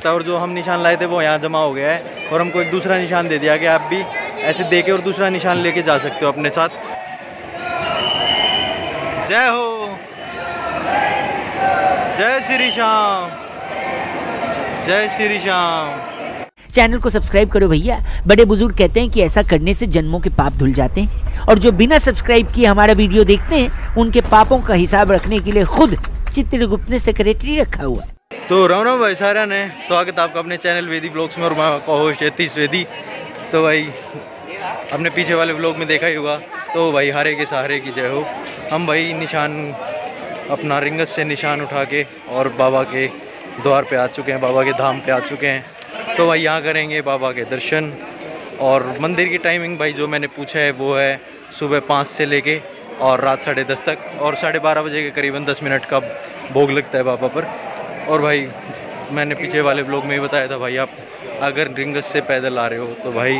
जाता है और जो हम निशान लाए थे वो यहाँ जमा हो गया है और हमको एक दूसरा निशान दे दिया कि आप भी ऐसे दे के और दूसरा निशान लेके जा सकते हो अपने साथ। जय हो, जय श्री श्याम, जय श्री श्याम। चैनल को सब्सक्राइब करो भैया, बड़े बुजुर्ग कहते हैं कि ऐसा करने से जन्मों के पाप धुल जाते हैं और जो बिना सब्सक्राइब किए हमारा वीडियो देखते हैं उनके पापों का हिसाब रखने के लिए खुद चित्रगुप्त ने सेक्रेटरी रखा हुआ है। तो राम भाई सारा ने स्वागत आपका अपने चैनल वेदी ब्लॉग्स में और मैं होस्ट यतीश वेदी। तो भाई अपने पीछे वाले ब्लॉग में देखा ही होगा। तो भाई हारे के सहारे की जय हो। हम भाई निशान अपना रिंगस से निशान उठा के और बाबा के द्वार पे आ चुके हैं, बाबा के धाम पे आ चुके हैं। तो भाई यहाँ करेंगे बाबा के दर्शन। और मंदिर की टाइमिंग भाई जो मैंने पूछा है वो है सुबह 5 से लेके और रात 10:30 तक और 12:30 बजे के करीबन 10 मिनट का भोग लगता है बाबा पर। और भाई मैंने पीछे वाले ब्लॉग में ही बताया था भाई आप अगर रिंगस से पैदल आ रहे हो तो भाई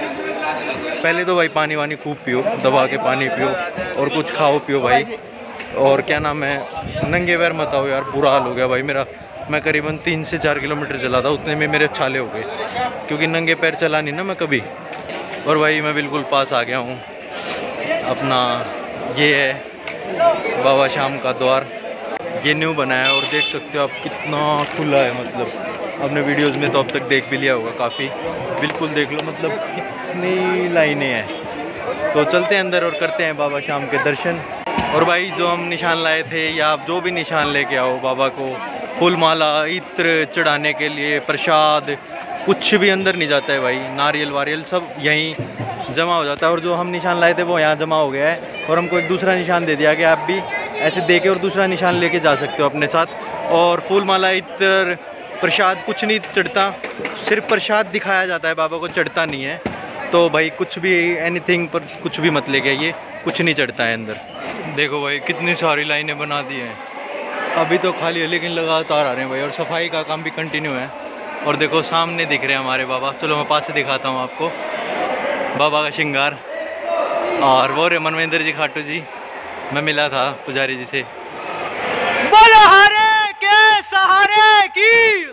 पहले तो भाई पानी वानी खूब पियो, दबा के पानी पियो और कुछ खाओ पियो भाई। और क्या नाम है, नंगे पैर मत आओ यार, बुरा हाल हो गया भाई मेरा। मैं करीबन 3 से 4 किलोमीटर चला था, उतने में मेरे छाले हो गए क्योंकि नंगे पैर चला नहीं ना मैं कभी। और भाई मैं बिल्कुल पास आ गया हूँ अपना, ये है बाबा श्याम का द्वार। ये न्यू बनाया है और देख सकते हो आप कितना खुला है, मतलब आपने वीडियोस में तो अब तक देख भी लिया होगा काफ़ी। बिल्कुल देख लो मतलब कितनी लाइनें हैं। तो चलते हैं अंदर और करते हैं बाबा श्याम के दर्शन। और भाई जो हम निशान लाए थे या आप जो भी निशान लेके आओ बाबा को, फूल माला इत्र चढ़ाने के लिए, प्रसाद, कुछ भी अंदर नहीं जाता है भाई। नारियल वारियल सब यहीं जमा हो जाता है और जो हम निशान लाए थे वो यहाँ जमा हो गया है और हमको एक दूसरा निशान दे दिया कि आप भी ऐसे दे के और दूसरा निशान लेके जा सकते हो अपने साथ। और फूल माला इत्र प्रसाद कुछ नहीं चढ़ता, सिर्फ प्रसाद दिखाया जाता है, बाबा को चढ़ता नहीं है। तो भाई कुछ भी एनीथिंग पर कुछ भी मत लेके आइए, कुछ नहीं चढ़ता है अंदर। देखो भाई कितनी सारी लाइनें बना दी हैं, अभी तो खाली है लेकिन लगातार आ रहे हैं भाई। और सफाई का काम भी कंटिन्यू है। और देखो सामने दिख रहे हैं हमारे बाबा, चलो मैं पास से दिखाता हूँ आपको बाबा का श्रृंगार। और वो रे मनवेंद्र जी खाटू जी, मैं मिला था पुजारी जी से। बोलो हारे के सहारे की,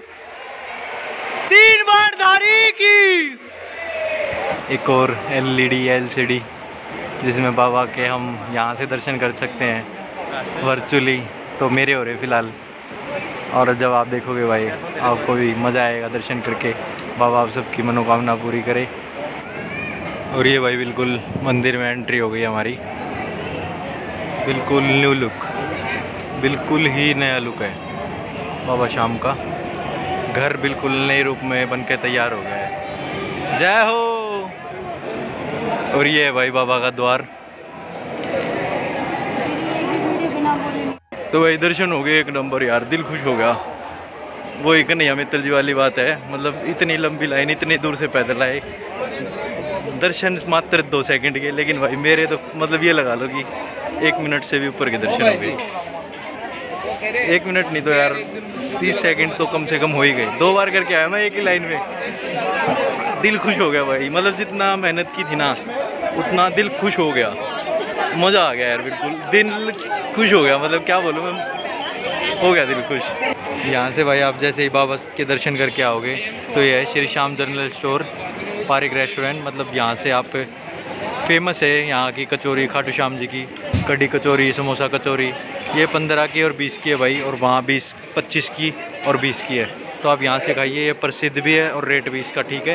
3 बार धारी की। एक और LED LCD जिसमें बाबा के हम यहाँ से दर्शन कर सकते हैं वर्चुअली। तो मेरे हो रहे फ़िलहाल, और जब आप देखोगे भाई आपको भी मज़ा आएगा दर्शन करके। बाबा आप सबकी मनोकामना पूरी करे। और ये भाई बिल्कुल मंदिर में एंट्री हो गई हमारी, बिल्कुल न्यू लुक, बिल्कुल ही नया लुक है बाबा श्याम का। घर बिल्कुल नए रूप में बनके तैयार हो गया है। जय हो। और ये है भाई बाबा का द्वार। तो भाई दर्शन हो गए एक नंबर यार, दिल खुश हो गया। वो एक नहीं मित्र जी वाली बात है, मतलब इतनी लंबी लाइन, इतनी दूर से पैदल आए, दर्शन मात्र 2 सेकंड के, लेकिन भाई मेरे तो मतलब ये लगा लो कि 1 मिनट से भी ऊपर के दर्शन हो गए। 1 मिनट नहीं तो यार 30 सेकंड तो कम से कम हो ही गए। 2 बार करके आया मैं एक ही लाइन में, दिल खुश हो गया भाई। मतलब जितना मेहनत की थी ना उतना दिल खुश हो गया, मज़ा आ गया यार, बिल्कुल दिल खुश हो गया। मतलब क्या बोलूँ मैं, हो गया दिल खुश। यहाँ से भाई आप जैसे ही बाबा के दर्शन करके आओगे तो ये है Shri Shyam general store Parik restaurant. मतलब यहाँ से आप फेमस है यहाँ की कचौरी, खाटू श्याम जी की कढ़ी कचौरी, समोसा कचौरी। ये 15 की और 20 की है भाई, और वहाँ 25 की और 20 की है। तो आप यहाँ से खाइए, ये प्रसिद्ध भी है और रेट भी इसका ठीक है।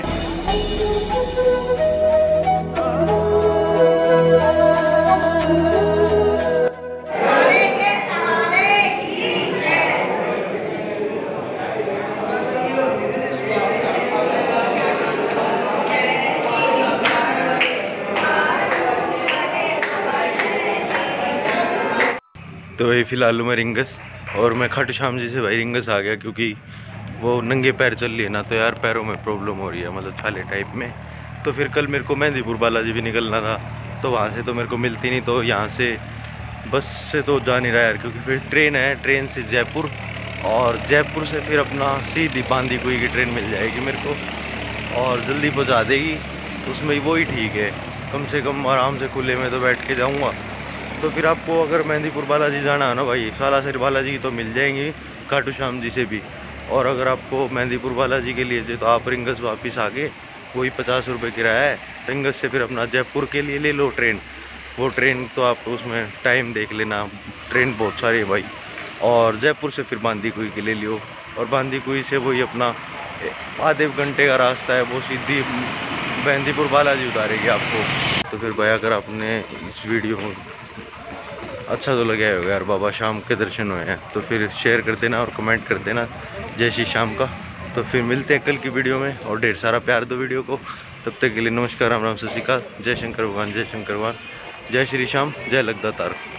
तो भाई फ़िलहाल मैं रिंगस, और मैं खाटू श्याम जी से भाई रिंगस आ गया क्योंकि वो नंगे पैर चल रही है ना, तो यार पैरों में प्रॉब्लम हो रही है, मतलब छाले टाइप में। तो फिर कल मेरे को मेहंदीपुर बालाजी भी निकलना था, तो वहाँ से तो मेरे को मिलती नहीं, तो यहाँ से बस से तो जा नहीं रहा यार, क्योंकि फिर ट्रेन है, ट्रेन से जयपुर, और जयपुर से फिर अपना सीधी बांदीकुई की ट्रेन मिल जाएगी मेरे को और जल्दी पहुँचा देगी। उसमें वही ठीक है, कम से कम आराम से खुले में तो बैठ के जाऊँगा। तो फिर आपको अगर मेहंदीपुर बालाजी जाना है ना भाई, सालासर बालाजी की तो मिल जाएंगी, खाटू श्याम जी से भी। और अगर आपको मेहंदीपुर बालाजी के लिए जो तो आप रिंगस वापस आके वही 50 रुपये किराया है। रिंगस से फिर अपना जयपुर के लिए ले लो ट्रेन। वो ट्रेन तो आप उसमें टाइम देख लेना, ट्रेन बहुत सारी है भाई। और जयपुर से फिर बांदीकुई के ले लियो, और बांदीकुई से वही अपना आधे घंटे का रास्ता है, वो सीधी मेहंदीपुर बालाजी उतारेगी आपको। तो फिर भाई अगर आपने इस वीडियो में अच्छा तो लगा होगा यार, बाबा शाम के दर्शन हुए हैं, तो फिर शेयर कर देना और कमेंट कर देना जय श्री श्याम का। तो फिर मिलते हैं कल की वीडियो में, और ढेर सारा प्यार दो वीडियो को। तब तक के लिए नमस्कार, राम राम, सत श्री अकाल, जय शंकर भगवान, जय शंकर भगवान, जय श्री श्याम, जय लगदा तार।